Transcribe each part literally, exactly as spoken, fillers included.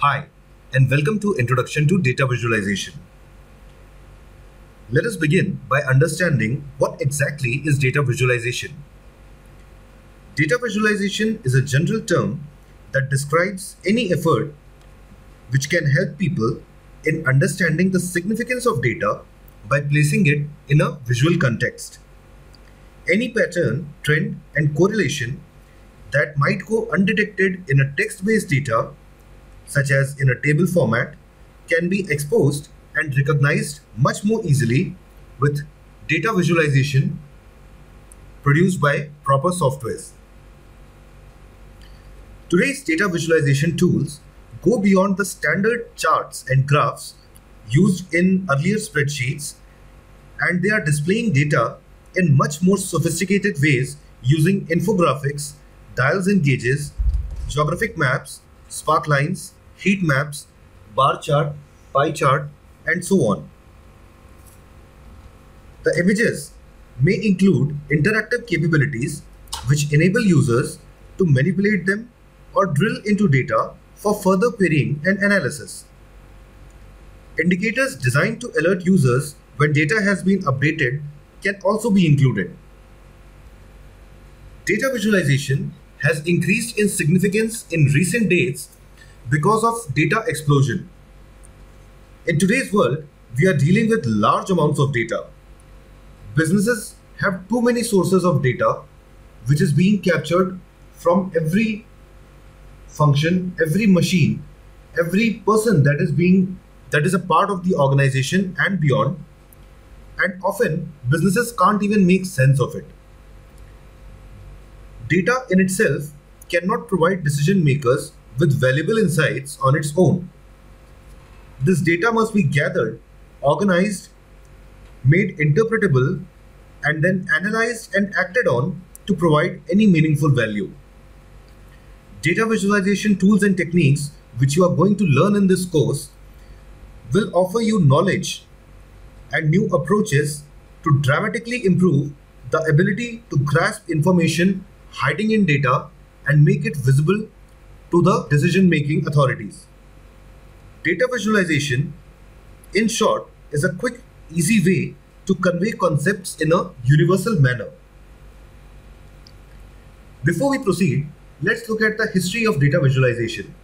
Hi, and welcome to Introduction to Data Visualization. Let us begin by understanding what exactly is data visualization. Data visualization is a general term that describes any effort which can help people in understanding the significance of data by placing it in a visual context. Any pattern, trend, and correlation that might go undetected in a text-based data, such as in a table format, can be exposed and recognized much more easily with data visualization produced by proper softwares. Today's data visualization tools go beyond the standard charts and graphs used in earlier spreadsheets, and they are displaying data in much more sophisticated ways using infographics, dials and gauges, geographic maps, spark lines, heat maps, bar chart, pie chart, and so on. The images may include interactive capabilities which enable users to manipulate them or drill into data for further querying and analysis. Indicators designed to alert users when data has been updated can also be included. Data visualization has increased in significance in recent days because of data explosion. In today's world, we are dealing with large amounts of data. Businesses have too many sources of data which is being captured from every function, every machine, every person that is being that is a part of the organization and beyond. And often businesses can't even make sense of it. Data in itself cannot provide decision makers with valuable insights on its own. This data must be gathered, organized, made interpretable, and then analyzed and acted on to provide any meaningful value. Data visualization tools and techniques which you are going to learn in this course will offer you knowledge and new approaches to dramatically improve the ability to grasp information hiding in data and make it visible to the decision-making authorities. Data visualization, in short, is a quick, easy way to convey concepts in a universal manner. Before we proceed, let's look at the history of data visualization.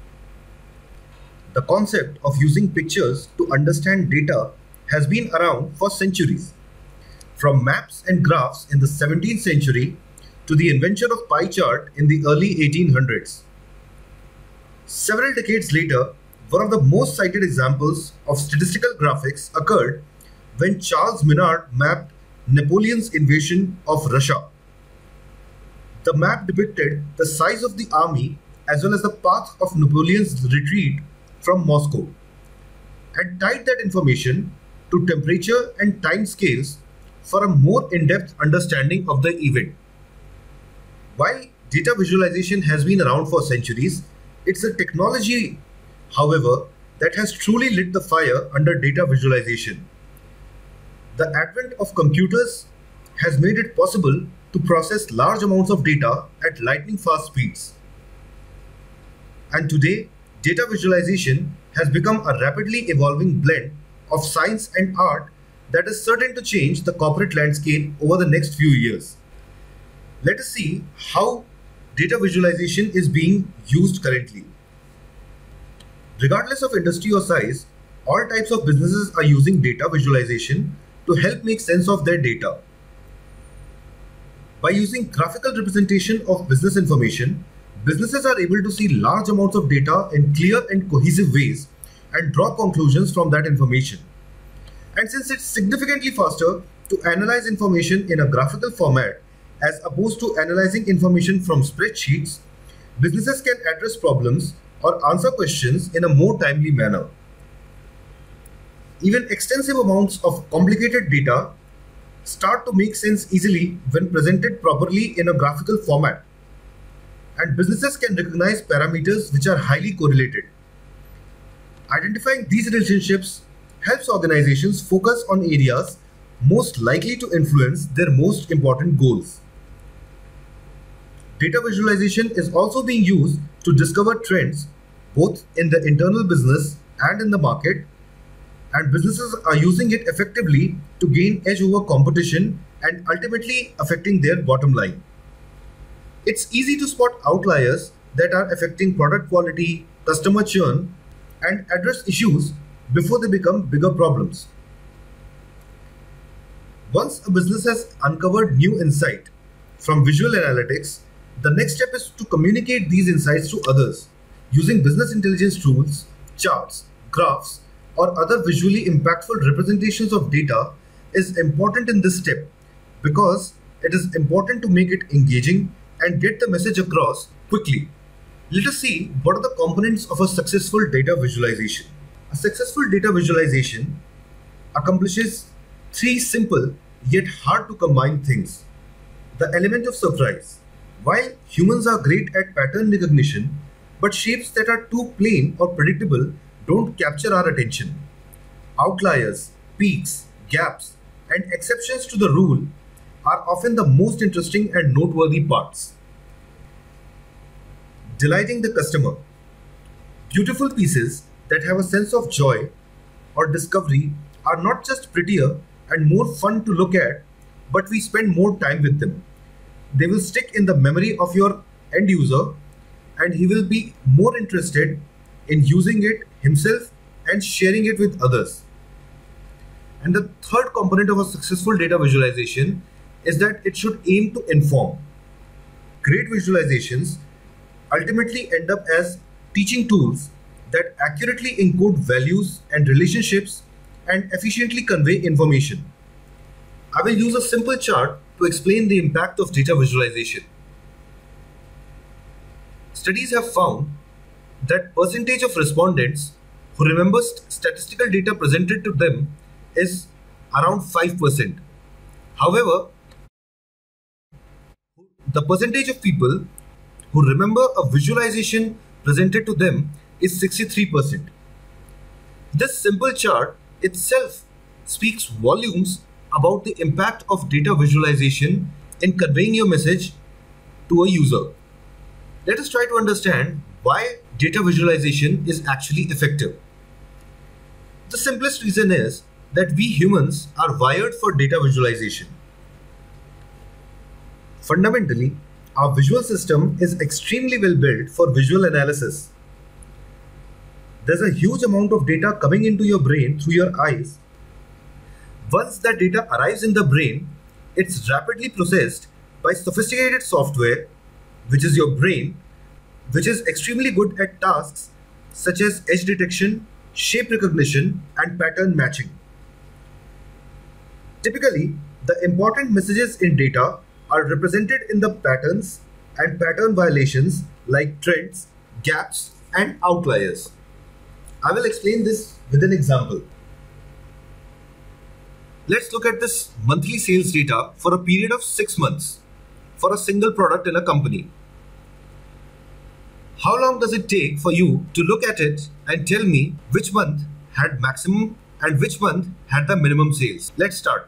The concept of using pictures to understand data has been around for centuries. From maps and graphs in the seventeenth century to the invention of pie chart in the early eighteen hundreds. Several decades later, one of the most cited examples of statistical graphics occurred when Charles Minard mapped Napoleon's invasion of Russia. The map depicted the size of the army as well as the path of Napoleon's retreat from Moscow and tied that information to temperature and time scales for a more in-depth understanding of the event. While data visualization has been around for centuries, it's a technology, however, that has truly lit the fire under data visualization. The advent of computers has made it possible to process large amounts of data at lightning fast speeds. And today, data visualization has become a rapidly evolving blend of science and art that is certain to change the corporate landscape over the next few years. Let us see how data visualization is being used currently. Regardless of industry or size, all types of businesses are using data visualization to help make sense of their data. By using graphical representation of business information, businesses are able to see large amounts of data in clear and cohesive ways and draw conclusions from that information. And since it's significantly faster to analyze information in a graphical format as opposed to analyzing information from spreadsheets, businesses can address problems or answer questions in a more timely manner. Even extensive amounts of complicated data start to make sense easily when presented properly in a graphical format. And businesses can recognize parameters which are highly correlated. Identifying these relationships helps organizations focus on areas most likely to influence their most important goals. Data visualization is also being used to discover trends both in the internal business and in the market, and businesses are using it effectively to gain edge over competition and ultimately affecting their bottom line. It's easy to spot outliers that are affecting product quality, customer churn, and address issues before they become bigger problems. Once a business has uncovered new insight from visual analytics, the next step is to communicate these insights to others using business intelligence tools, charts, graphs, or other visually impactful representations of data is important in this step because it is important to make it engaging and get the message across quickly. Let us see what are the components of a successful data visualization. A successful data visualization accomplishes three simple yet hard to combine things. The element of surprise. While humans are great at pattern recognition, but shapes that are too plain or predictable don't capture our attention. Outliers, peaks, gaps, and exceptions to the rule are often the most interesting and noteworthy parts. Delighting the customer. Beautiful pieces that have a sense of joy or discovery are not just prettier and more fun to look at, but we spend more time with them. They will stick in the memory of your end user, and he will be more interested in using it himself and sharing it with others. And the third component of a successful data visualization is that it should aim to inform. Great visualizations ultimately end up as teaching tools that accurately encode values and relationships and efficiently convey information. I will use a simple chart to explain the impact of data visualization. Studies have found that percentage of respondents who remember st- statistical data presented to them is around five percent. However, the percentage of people who remember a visualization presented to them is sixty-three percent. This simple chart itself speaks volumes about the impact of data visualization in conveying your message to a user. Let us try to understand why data visualization is actually effective. The simplest reason is that we humans are wired for data visualization. Fundamentally, our visual system is extremely well built for visual analysis. There's a huge amount of data coming into your brain through your eyes. Once that data arrives in the brain, it's rapidly processed by sophisticated software, which is your brain, which is extremely good at tasks such as edge detection, shape recognition, and pattern matching. Typically, the important messages in data are represented in the patterns and pattern violations like trends, gaps, and outliers. I will explain this with an example. Let's look at this monthly sales data for a period of six months for a single product in a company. How long does it take for you to look at it and tell me which month had maximum and which month had the minimum sales? Let's start.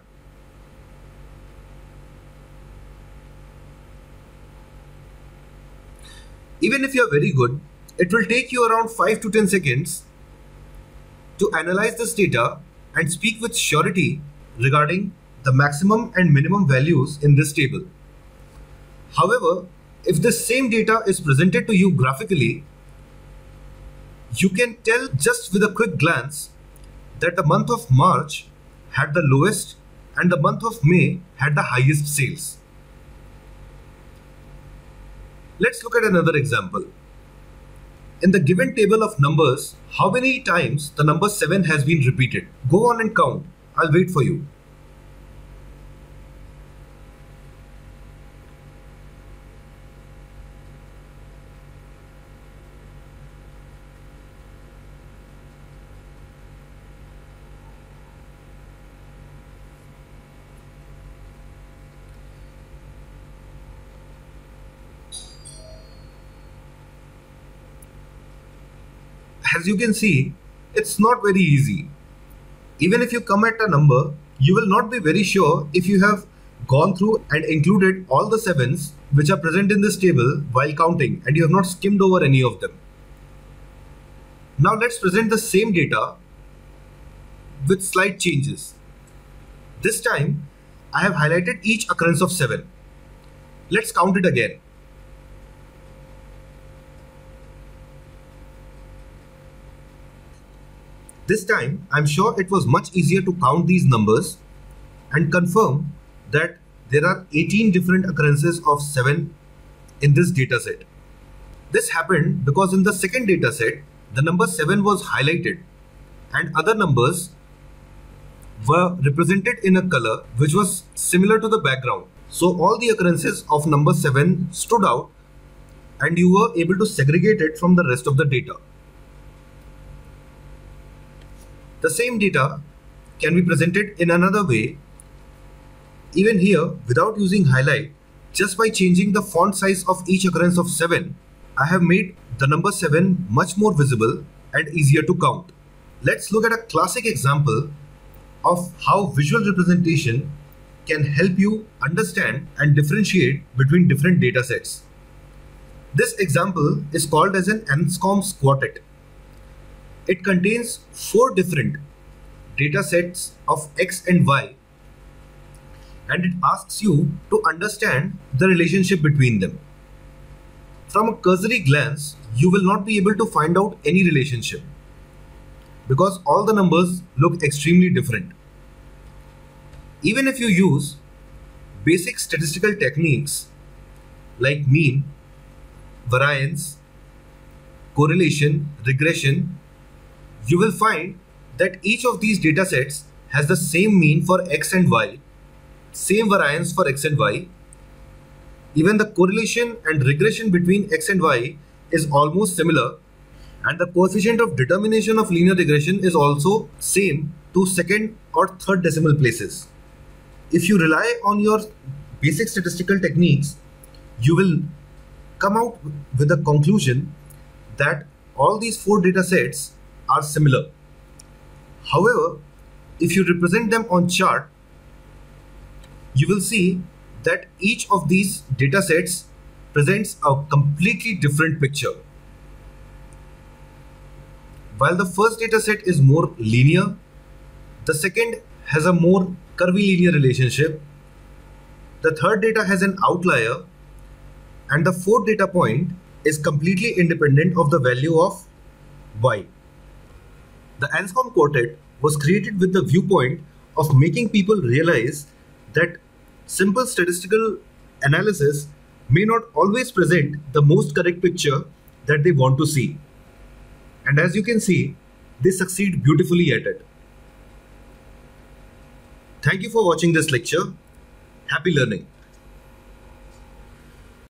Even if you're very good, it will take you around five to ten seconds to analyze this data and speak with surety regarding the maximum and minimum values in this table. However, if this same data is presented to you graphically, you can tell just with a quick glance that the month of March had the lowest and the month of May had the highest sales. Let's look at another example. In the given table of numbers, how many times the number seven has been repeated? Go on and count. I'll wait for you. As you can see, it's not very easy. Even if you come at a number, you will not be very sure if you have gone through and included all the sevens which are present in this table while counting and you have not skimmed over any of them. Now let's present the same data with slight changes. This time I have highlighted each occurrence of seven. Let's count it again. This time I'm sure it was much easier to count these numbers and confirm that there are eighteen different occurrences of seven in this dataset. This happened because in the second dataset, the number seven was highlighted and other numbers were represented in a color which was similar to the background. So all the occurrences of number seven stood out and you were able to segregate it from the rest of the data. The same data can be presented in another way. Even here, without using highlight, just by changing the font size of each occurrence of seven, I have made the number seven much more visible and easier to count. Let's look at a classic example of how visual representation can help you understand and differentiate between different data sets. This example is called as an Anscombe's quartet. It contains four different data sets of X and Y, and it asks you to understand the relationship between them. From a cursory glance, you will not be able to find out any relationship because all the numbers look extremely different. Even if you use basic statistical techniques like mean, variance, correlation, regression, you will find that each of these data sets has the same mean for X and Y, same variance for X and Y. Even the correlation and regression between X and Y is almost similar, and the coefficient of determination of linear regression is also same to second or third decimal places. If you rely on your basic statistical techniques, you will come out with a conclusion that all these four data sets are similar. However, if you represent them on chart, you will see that each of these data sets presents a completely different picture. While the first data set is more linear, the second has a more curvilinear relationship, the third data has an outlier, and the fourth data point is completely independent of the value of Y. The Anscombe quartet was created with the viewpoint of making people realize that simple statistical analysis may not always present the most correct picture that they want to see. And as you can see, they succeed beautifully at it. Thank you for watching this lecture. Happy learning.